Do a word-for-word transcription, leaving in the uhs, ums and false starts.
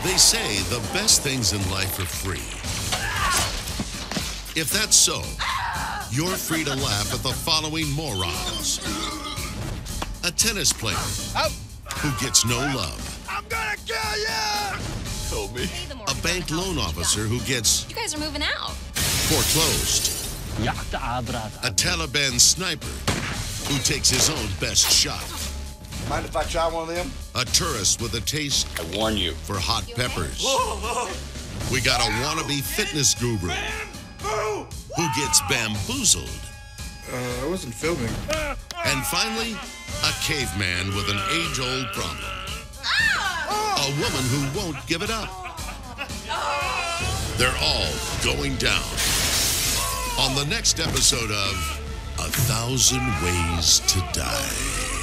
They say the best things in life are free. If that's so, you're free to laugh at the following morons. A tennis player who gets no love. I'm gonna kill you! Told me. A bank loan officer who gets You guys are moving out. foreclosed. A Taliban sniper who takes his own best shot. Mind if I try one of them? A tourist with a taste I warn you. for hot peppers. We got a wannabe fitness guru who gets bamboozled. Uh, I wasn't filming. And finally, a caveman with an age-old problem. A woman who won't give it up. They're all going down on the next episode of A Thousand Ways to Die.